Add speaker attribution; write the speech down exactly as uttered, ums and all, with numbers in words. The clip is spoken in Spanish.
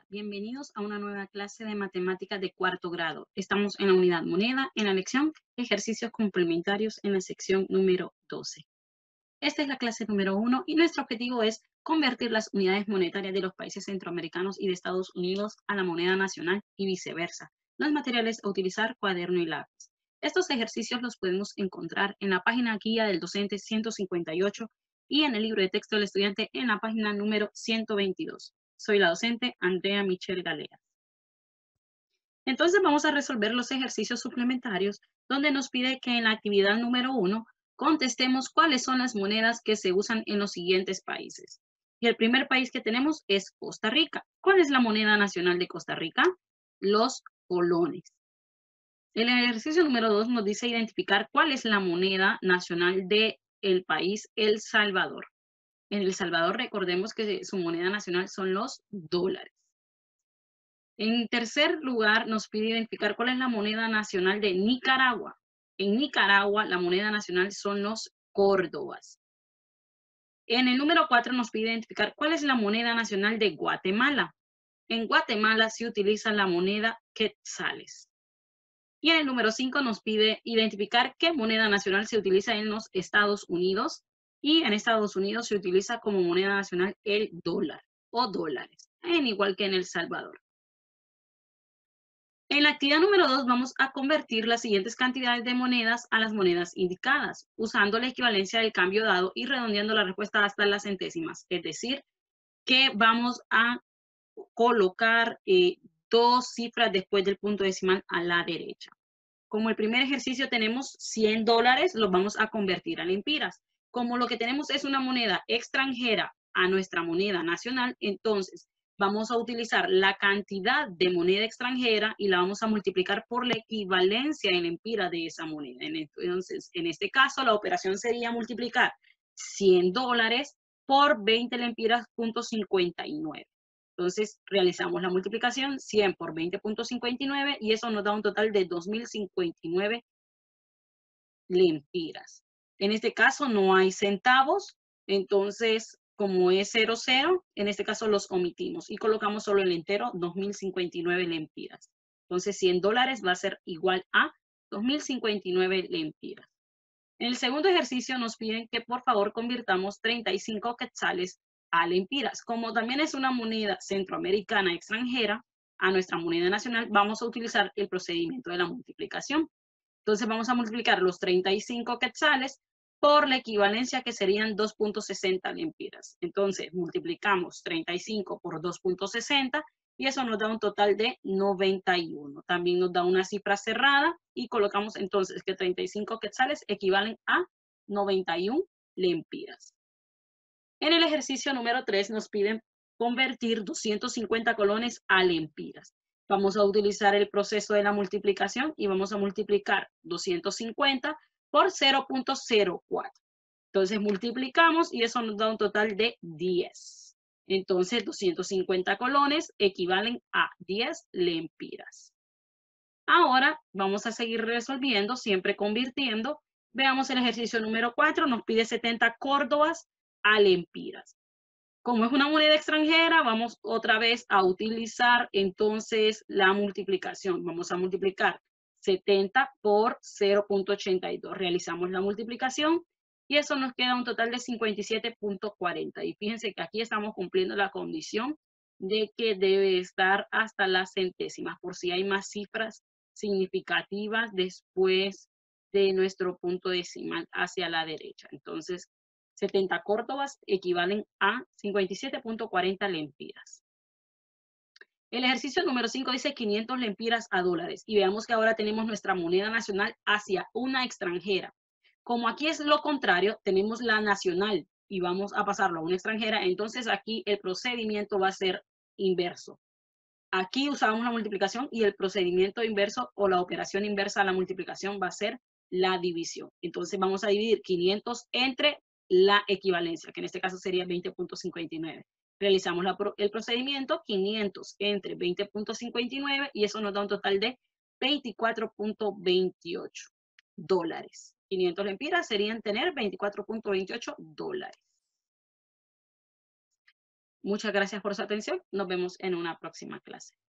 Speaker 1: bienvenidos a una nueva clase de matemáticas de cuarto grado. Estamos en la unidad moneda, en la lección ejercicios complementarios en la sección número doce. Esta es la clase número uno y nuestro objetivo es convertir las unidades monetarias de los países centroamericanos y de Estados Unidos a la moneda nacional y viceversa. Los materiales a utilizar, cuaderno y lápiz. Estos ejercicios los podemos encontrar en la página guía del docente ciento cincuenta y ocho y en el libro de texto del estudiante en la página número ciento veintidós. Soy la docente Andrea Michelle Galea. Entonces vamos a resolver los ejercicios suplementarios donde nos pide que en la actividad número uno contestemos cuáles son las monedas que se usan en los siguientes países. Y el primer país que tenemos es Costa Rica. ¿Cuál es la moneda nacional de Costa Rica? Los colones. El ejercicio número dos nos dice identificar cuál es la moneda nacional del país El Salvador. En El Salvador recordemos que su moneda nacional son los dólares. En tercer lugar, nos pide identificar cuál es la moneda nacional de Nicaragua. En Nicaragua, la moneda nacional son los córdobas. En el número cuatro nos pide identificar cuál es la moneda nacional de Guatemala. En Guatemala se utiliza la moneda quetzales. Y en el número cinco nos pide identificar qué moneda nacional se utiliza en los Estados Unidos. Y en Estados Unidos se utiliza como moneda nacional el dólar o dólares, en igual que en El Salvador. En la actividad número dos vamos a convertir las siguientes cantidades de monedas a las monedas indicadas, usando la equivalencia del cambio dado y redondeando la respuesta hasta las centésimas. Es decir, que vamos a colocar eh, dos cifras después del punto decimal a la derecha. Como el primer ejercicio tenemos cien dólares, los vamos a convertir a lempiras. Como lo que tenemos es una moneda extranjera a nuestra moneda nacional, entonces vamos a utilizar la cantidad de moneda extranjera y la vamos a multiplicar por la equivalencia en lempiras de esa moneda. Entonces, en este caso, la operación sería multiplicar cien dólares por veinte lempiras punto cincuenta y nueve. Entonces, realizamos la multiplicación cien por veinte punto cincuenta y nueve y eso nos da un total de dos mil cincuenta y nueve lempiras. En este caso no hay centavos, entonces como es cero, cero, en este caso los omitimos y colocamos solo el entero, dos mil cincuenta y nueve lempiras. Entonces cien dólares va a ser igual a dos mil cincuenta y nueve lempiras. En el segundo ejercicio nos piden que por favor convirtamos treinta y cinco quetzales a lempiras. Como también es una moneda centroamericana extranjera a nuestra moneda nacional, vamos a utilizar el procedimiento de la multiplicación. Entonces vamos a multiplicar los treinta y cinco quetzales por la equivalencia que serían dos punto sesenta lempiras. Entonces multiplicamos treinta y cinco por dos punto sesenta y eso nos da un total de noventa y uno. También nos da una cifra cerrada y colocamos entonces que treinta y cinco quetzales equivalen a noventa y uno lempiras. En el ejercicio número tres nos piden convertir doscientos cincuenta colones a lempiras. Vamos a utilizar el proceso de la multiplicación y vamos a multiplicar doscientos cincuenta por cero punto cero cuatro. Entonces multiplicamos y eso nos da un total de diez. Entonces doscientos cincuenta colones equivalen a diez lempiras. Ahora vamos a seguir resolviendo, siempre convirtiendo. Veamos el ejercicio número cuatro, nos pide setenta córdobas a lempiras. Como es una moneda extranjera, vamos otra vez a utilizar entonces la multiplicación. Vamos a multiplicar setenta por cero punto ochenta y dos. Realizamos la multiplicación y eso nos queda un total de cincuenta y siete punto cuarenta. Y fíjense que aquí estamos cumpliendo la condición de que debe estar hasta las centésimas, por si hay más cifras significativas después de nuestro punto decimal hacia la derecha. Entonces, setenta córdobas equivalen a cincuenta y siete punto cuarenta lempiras. El ejercicio número cinco dice quinientas lempiras a dólares y veamos que ahora tenemos nuestra moneda nacional hacia una extranjera. Como aquí es lo contrario, tenemos la nacional y vamos a pasarlo a una extranjera, entonces aquí el procedimiento va a ser inverso. Aquí usamos la multiplicación y el procedimiento inverso o la operación inversa a la multiplicación va a ser la división. Entonces vamos a dividir quinientos entre la equivalencia, que en este caso sería veinte punto cincuenta y nueve. Realizamos la, el procedimiento quinientos entre veinte punto cincuenta y nueve y eso nos da un total de veinticuatro punto veintiocho dólares. quinientas lempiras serían tener veinticuatro punto veintiocho dólares. Muchas gracias por su atención. Nos vemos en una próxima clase.